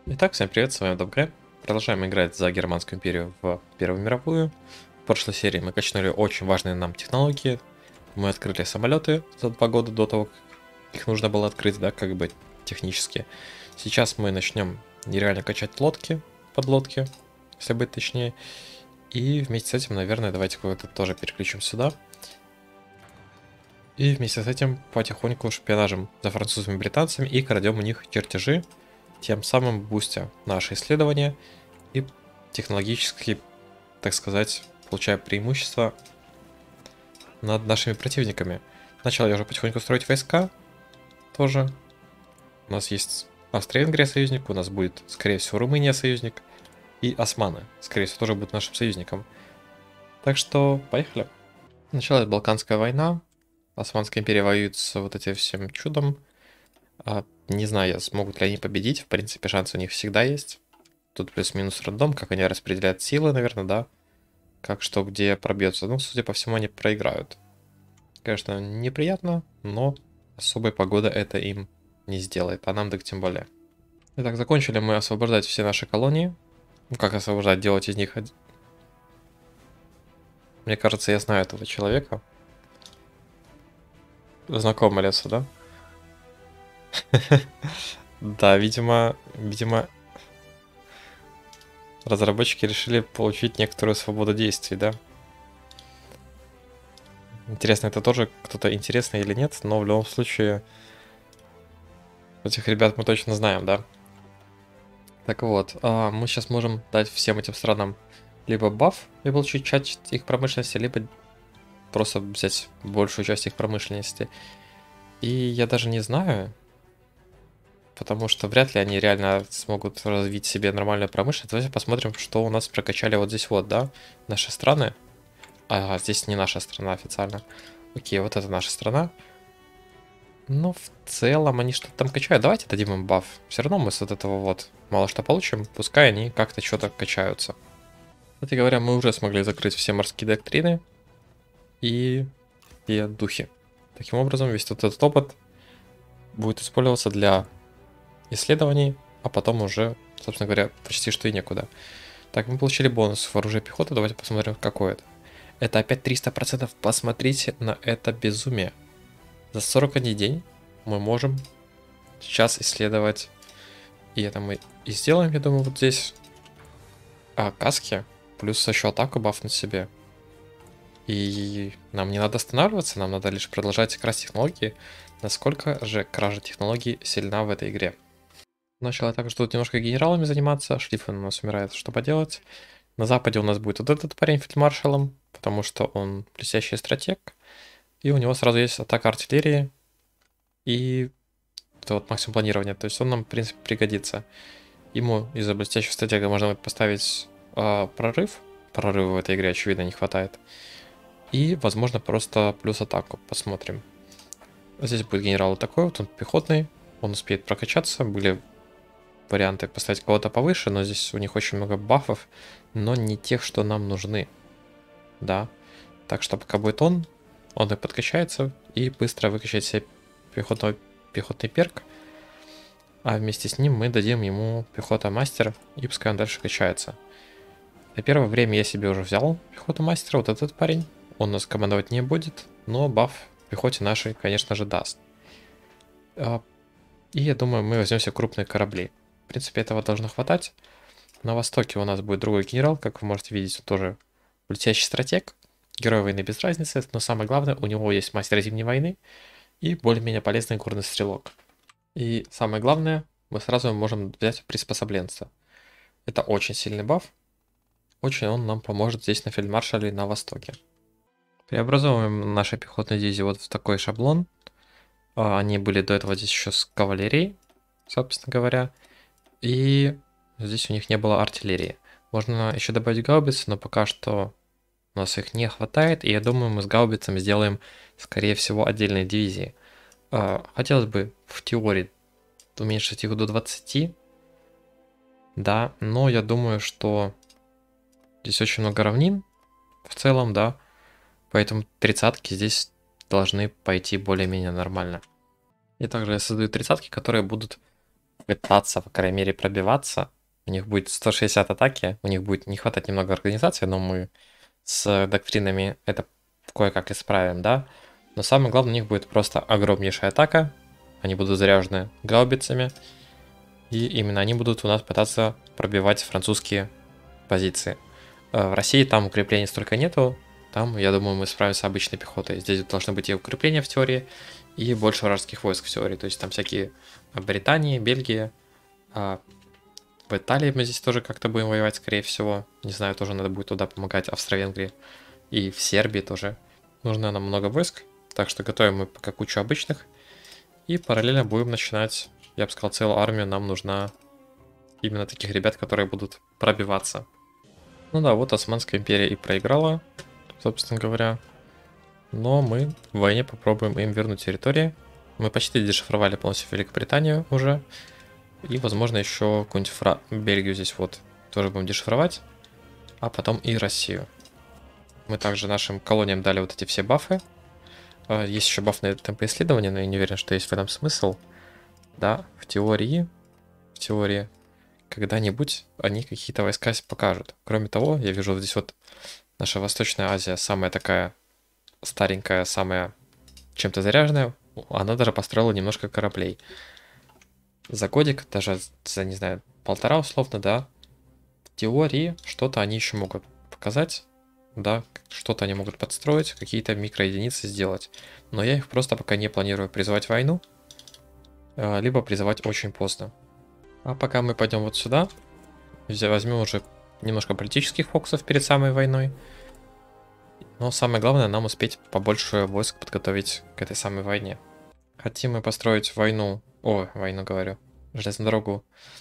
Итак, всем привет, с вами Добгре. Продолжаем играть за Германскую империю в Первую мировую. В прошлой серии мы качнули очень важные нам технологии. Мы открыли самолеты за 2 года до того, как их нужно было открыть, да, как бы технически. Сейчас мы начнем нереально качать лодки, подлодки, если быть точнее. И вместе с этим, наверное, давайте кого-то тоже переключим сюда. И вместе с этим потихоньку шпионажем за французами и британцами и крадем у них чертежи, тем самым бустя наши исследования и технологически, так сказать, получая преимущество над нашими противниками. Начал я уже потихоньку строить войска тоже. У нас есть Австро-Венгрия союзник, у нас будет, скорее всего, Румыния союзник, и османы, скорее всего, тоже будут нашим союзником. Так что, поехали. Началась Балканская война, Османская империя воюет с вот этим всем чудом. Не знаю, смогут ли они победить, в принципе, шанс у них всегда есть. Тут плюс-минус рандом, как они распределяют силы, наверное, да. Как что где пробьется. Ну, судя по всему, они проиграют. Конечно, неприятно, но особой погода это им не сделает, а нам так тем более. Итак, закончили мы освобождать все наши колонии. Ну, как освобождать, делать из них... Мне кажется, я знаю этого человека. Знакомое лицо, да? Да, видимо, разработчики решили получить некоторую свободу действий, да? Интересно, это тоже кто-то интересный или нет, но в любом случае этих ребят мы точно знаем, да? Так вот, мы сейчас можем дать всем этим странам либо баф и получить часть их промышленности, либо просто взять большую часть их промышленности. И я даже не знаю, потому что вряд ли они реально смогут развить себе нормальную промышленность. Давайте посмотрим, что у нас прокачали вот здесь вот, да, наши страны. А здесь не наша страна официально. Окей, вот это наша страна. Ну, в целом они что-то там качают. Давайте дадим им баф. Все равно мы с вот этого вот мало что получим. Пускай они как-то что-то качаются. Кстати говоря, мы уже смогли закрыть все морские доктрины и духи. Таким образом, весь этот опыт будет использоваться для исследований, а потом уже, собственно говоря, почти что и некуда. Так, мы получили бонус в оружие пехоты. Давайте посмотрим, какой это. Это опять 300%. Посмотрите на это безумие. За 41 день мы можем сейчас исследовать. И это мы и сделаем, я думаю, вот здесь. Каски. Плюс еще атаку бафнуть себе. И нам не надо останавливаться, нам надо лишь продолжать красть технологии. Насколько же кража технологий сильна в этой игре. Начал я также тут немножко генералами заниматься. Шлиффен у нас умирает, что поделать. На западе у нас будет вот этот парень фельдмаршалом, потому что он блестящий стратег. И у него сразу есть атака артиллерии и это вот максимум планирования. То есть он нам, в принципе, пригодится. Ему из-за блестящего стратега можно будет поставить прорыв. Прорыва в этой игре, очевидно, не хватает. И, возможно, просто плюс атаку. Посмотрим. Здесь будет генерал вот такой, вот он пехотный. Он успеет прокачаться. Были варианты поставить кого-то повыше, но здесь у них очень много бафов, но не тех, что нам нужны. Да. Так что пока будет он и подкачается и быстро выкачает себе пехотный перк. А вместе с ним мы дадим ему пехота мастер, и пускай он дальше качается. На первое время я себе уже взял пехоту мастера, вот этот парень. Он нас командовать не будет, но баф пехоте нашей, конечно же, даст. И я думаю, мы возьмем себе крупные корабли. В принципе, этого должно хватать. На востоке у нас будет другой генерал, как вы можете видеть, он тоже летящий стратег. Герой войны без разницы, но самое главное, у него есть мастер зимней войны и более-менее полезный горный стрелок. И самое главное, мы сразу можем взять приспособленца. Это очень сильный баф. Очень он нам поможет здесь на фельдмаршале на востоке. Преобразовываем наши пехотные дивизии вот в такой шаблон. Они были до этого здесь еще с кавалерией, собственно говоря. И здесь у них не было артиллерии. Можно еще добавить гаубицы, но пока что у нас их не хватает. И я думаю, мы с гаубицами сделаем, скорее всего, отдельные дивизии. Хотелось бы в теории уменьшить их до 20. Да, но я думаю, что здесь очень много равнин в целом, да. Поэтому 30-ки здесь должны пойти более-менее нормально. И также я создаю 30-ки, которые будут пытаться, по крайней мере, пробиваться. У них будет 160 атаки, у них будет не хватать немного организации, но мы с доктринами это кое-как исправим, да. Но самое главное, у них будет просто огромнейшая атака. Они будут заряжены гаубицами. И именно они будут у нас пытаться пробивать французские позиции. В России там укреплений столько нету. Там, я думаю, мы справимся обычной пехотой. Здесь должны быть и укрепления в теории, и больше вражеских войск в теории. То есть там всякие Британии, Бельгия. В Италии мы здесь тоже как-то будем воевать, скорее всего. Не знаю, тоже надо будет туда помогать. Австро-Венгрии. И в Сербии тоже. Нужно нам много войск. Так что готовим мы пока кучу обычных. И параллельно будем начинать, я бы сказал, целую армию. Нам нужна именно таких ребят, которые будут пробиваться. Ну да, вот Османская империя и проиграла, собственно говоря. Но мы в войне попробуем им вернуть территории. Мы почти дешифровали полностью Великобританию уже. И, возможно, еще какую-нибудь Бельгию здесь вот тоже будем дешифровать. А потом и Россию. Мы также нашим колониям дали вот эти все бафы. Есть еще баф на темпы исследования, но я не уверен, что есть в этом смысл. Да, в теории, когда-нибудь они какие-то войска покажут. Кроме того, я вижу вот здесь вот наша Восточная Азия, самая такая старенькая, самая чем-то заряженная. Она даже построила немножко кораблей. За годик, даже за, не знаю, полтора условно, да, в теории что-то они еще могут показать. Да, что-то они могут подстроить, какие-то микроединицы сделать. Но я их просто пока не планирую призывать в войну, либо призывать очень поздно. А пока мы пойдем вот сюда, возьмем уже немножко политических фокусов перед самой войной. Но самое главное, нам успеть побольше войск подготовить к этой самой войне. Хотим мы построить войну, войну говорю, железную дорогу,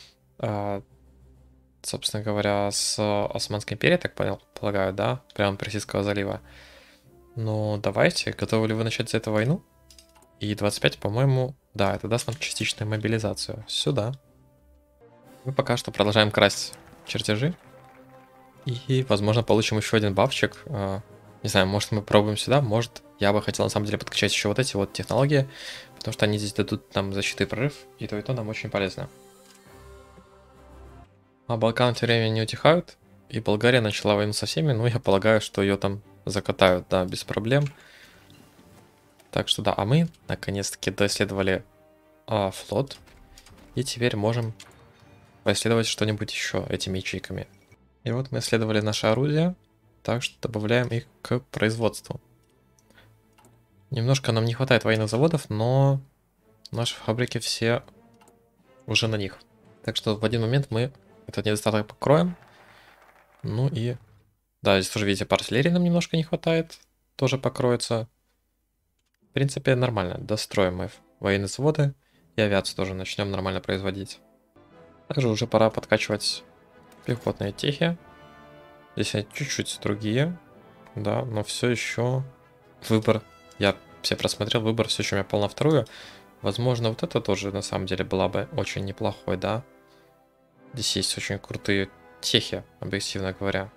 собственно говоря, с Османской империей, так полагаю, да, прямо Персидского залива. Ну, давайте, готовы ли вы начать за эту войну? И 25, по-моему, да, это даст нам частичную мобилизацию. Сюда. Мы пока что продолжаем красть чертежи. И, возможно, получим еще один бафчик. Не знаю, может мы пробуем сюда, может я бы хотел на самом деле подкачать еще вот эти вот технологии, потому что они здесь дадут нам защиту и прорыв, и то нам очень полезно. А Балканы тем временем не утихают, и Болгария начала войну со всеми, но я полагаю, что ее там закатают, да, без проблем. Так что да, а мы наконец-таки доисследовали флот, и теперь можем поисследовать что-нибудь еще этими ячейками. И вот мы исследовали наши орудия, так что добавляем их к производству. Немножко нам не хватает военных заводов, но наши фабрики все уже на них. Так что в один момент мы этот недостаток покроем. Ну и... Да, здесь тоже, видите, по артиллерии нам немножко не хватает. Тоже покроется. В принципе, нормально. Достроим мы военные заводы. И авиацию тоже начнем нормально производить. Также уже пора подкачивать пехотные техи. Здесь они чуть-чуть другие. Да, но все еще выбор. Я все просмотрел, выбор все еще у меня пол на вторую. Возможно, вот это тоже на самом деле была бы очень неплохой, да. Здесь есть очень крутые техи, объективно говоря.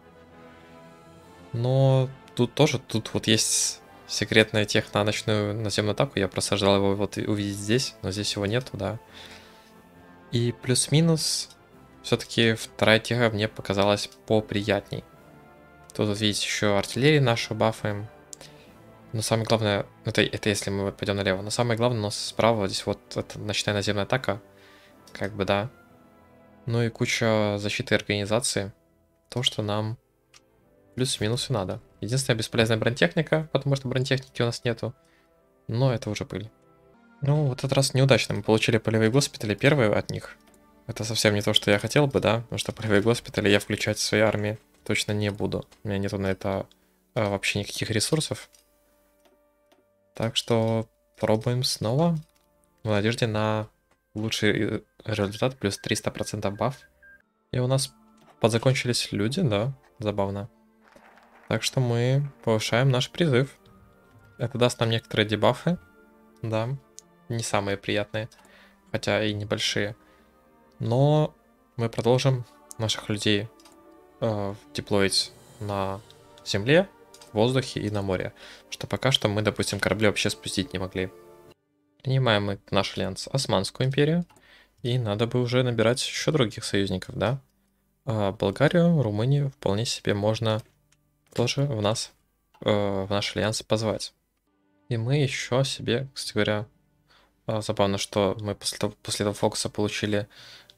Но тут тоже, тут вот есть секретная тех на ночную наземную атаку. Я просто ожидал его вот увидеть здесь, но здесь его нету, да. И плюс-минус, все-таки вторая теха мне показалась поприятней. Тут вот видите еще артиллерию нашу бафаем. Но самое главное, это если мы вот пойдем налево. Но самое главное у нас справа здесь вот эта ночная наземная атака. Как бы да. Ну и куча защиты и организации. То, что нам плюс-минус и надо. Единственная бесполезная бронетехника, потому что бронетехники у нас нету. Но это уже пыль. Ну, вот этот раз неудачно. Мы получили полевые госпитали первые от них. Это совсем не то, что я хотел бы, да? Потому что полевые госпитали я включать в своей армии точно не буду. У меня нету на это вообще никаких ресурсов. Так что пробуем снова. В надежде на лучший результат, плюс 300% баф. И у нас подзакончились люди, да, забавно. Так что мы повышаем наш призыв. Это даст нам некоторые дебафы, да, не самые приятные, хотя и небольшие. Но мы продолжим наших людей деплоить на земле, в воздухе и на море. Что пока что мы, допустим, корабли вообще спустить не могли. Принимаем мы наш альянс Османскую империю. И надо бы уже набирать еще других союзников, да? Болгарию, Румынию вполне себе можно тоже в наш альянс позвать. И мы еще себе, кстати говоря, забавно, что мы после этого фокуса получили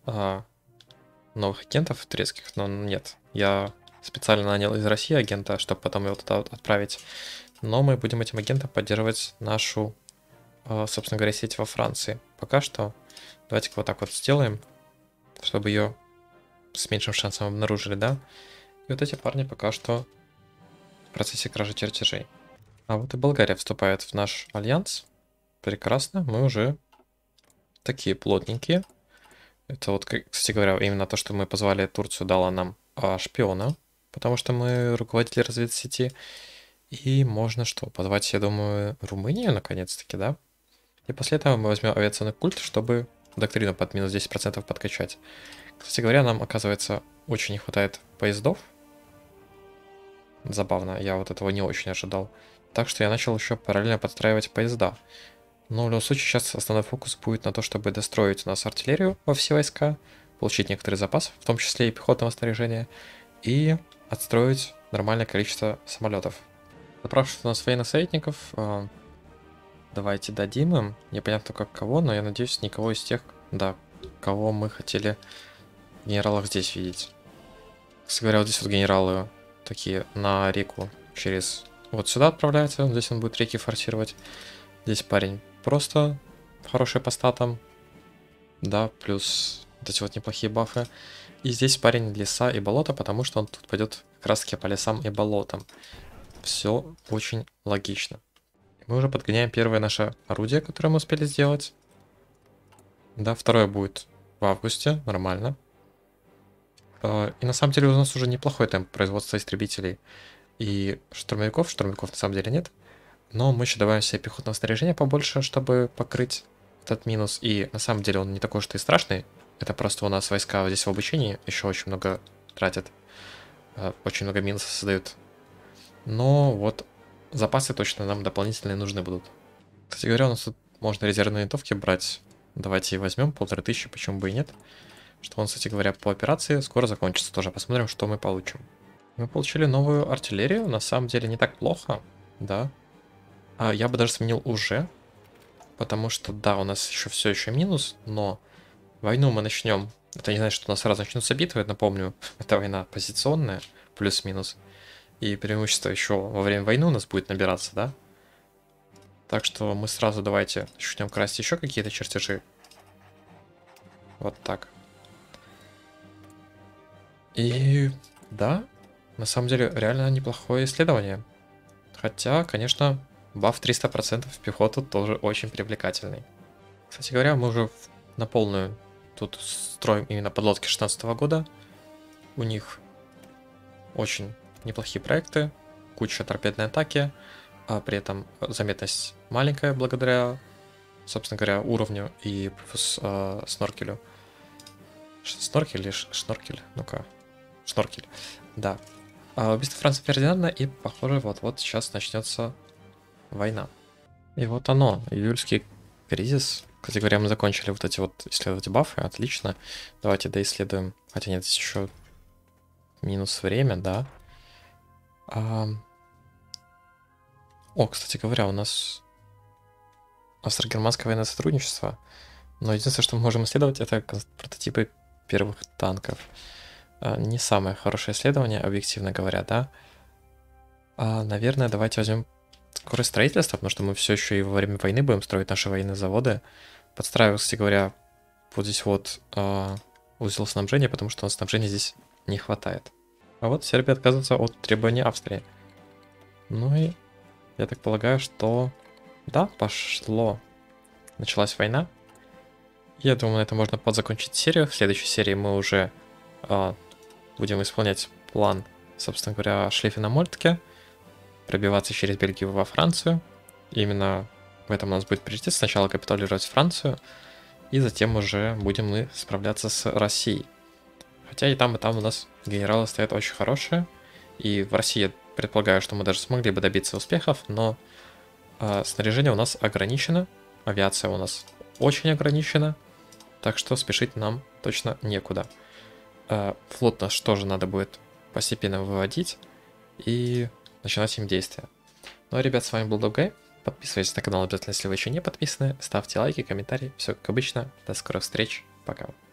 новых агентов турецких, но нет. Я специально нанял из России агента, чтобы потом его туда отправить. Но мы будем этим агентом поддерживать нашу, собственно говоря, сеть во Франции. Пока что давайте-ка вот так вот сделаем, чтобы ее с меньшим шансом обнаружили, да? И вот эти парни пока что в процессе кражи чертежей. А вот и Болгария вступает в наш альянс. Прекрасно, мы уже такие плотненькие. Это вот, кстати говоря, именно то, что мы позвали Турцию, дало нам шпиона, потому что мы руководители разведсети. И можно что, позвать, я думаю, Румынию наконец-таки, да? И после этого мы возьмем авиационный культ, чтобы доктрину под минус 10% подкачать. Кстати говоря, нам, оказывается, очень не хватает поездов. Забавно, я вот этого не очень ожидал. Так что я начал еще параллельно подстраивать поезда. Но в любом случае сейчас основной фокус будет на то, чтобы достроить у нас артиллерию во все войска, получить некоторый запас, в том числе и пехотного снаряжения, и отстроить нормальное количество самолетов. Запрашивают у нас военных советников. Давайте дадим им. Непонятно как кого, но я надеюсь, никого из тех, да, кого мы хотели в генералах здесь видеть. Кстати говоря, вот здесь вот генералы такие на реку через вот сюда отправляются. Здесь он будет реки форсировать. Здесь парень просто хороший по статам. Да, плюс вот эти вот неплохие бафы. И здесь парень леса и болота, потому что он тут пойдет как раз таки по лесам и болотам. Все очень логично. Мы уже подгоняем первое наше орудие, которое мы успели сделать. Да, второе будет в августе, нормально. И на самом деле у нас уже неплохой темп производства истребителей и штурмовиков. Штурмовиков на самом деле нет. Но мы еще добавим себе пехотного снаряжения побольше, чтобы покрыть этот минус. И на самом деле он не такой уж и страшный. Это просто у нас войска здесь в обучении еще очень много тратят. Очень много минусов создают. Но вот запасы точно нам дополнительные нужны будут. Кстати говоря, у нас тут можно резервные винтовки брать. Давайте возьмем 1500, почему бы и нет. Что он, кстати говоря, по операции скоро закончится тоже. Посмотрим, что мы получим. Мы получили новую артиллерию. На самом деле не так плохо, да. Я бы даже сменил уже. Потому что, да, у нас еще все еще минус, но войну мы начнем. Это не значит, что у нас сразу начнутся битвы, напомню. Это война позиционная, плюс-минус. И преимущество еще во время войны у нас будет набираться, да? Так что мы сразу давайте начнем красть еще какие-то чертежи. Вот так. И да, на самом деле реально неплохое исследование. Хотя, конечно, баф 300% в пехоту тоже очень привлекательный. Кстати говоря, мы уже на полную тут строим именно подлодки 16 года. У них очень неплохие проекты, куча торпедной атаки, а при этом заметность маленькая благодаря, собственно говоря, уровню и плюс сноркелю. Сноркель или шноркель? Ну-ка. Шноркель. Да. Убийство Франца Фердинанда, и, похоже, вот-вот сейчас начнется война. И вот оно, июльский кризис. Кстати говоря, мы закончили вот эти вот исследовать бафы, отлично. Давайте доисследуем. Хотя нет, здесь еще минус время, да. О, кстати говоря, у нас австро-германское военное сотрудничество. Но единственное, что мы можем исследовать, это прототипы первых танков. Не самое хорошее исследование, объективно говоря, да. Наверное, давайте возьмем скорость строительства, потому что мы все еще и во время войны будем строить наши военные заводы. Подстраиваю, кстати говоря, вот здесь вот узел снабжения, потому что у нас снабжения здесь не хватает. А вот Сербия отказывается от требований Австрии. Ну и я так полагаю, что да, пошло. Началась война. Я думаю, на этом можно подзакончить серию. В следующей серии мы уже будем исполнять план, собственно говоря, Шлефена-Мольтке, пробиваться через Бельгию во Францию. И именно в этом у нас будет приоритет. Сначала капитулировать Францию, и затем уже будем мы справляться с Россией. Хотя и там у нас генералы стоят очень хорошие. И в России я предполагаю, что мы даже смогли бы добиться успехов, но снаряжение у нас ограничено, авиация у нас очень ограничена. Так что спешить нам точно некуда. Флот наш тоже надо будет постепенно выводить и начинать им действия. Ну а, ребят, с вами был Добгай. Подписывайтесь на канал обязательно, если вы еще не подписаны. Ставьте лайки, комментарии. Все как обычно. До скорых встреч. Пока.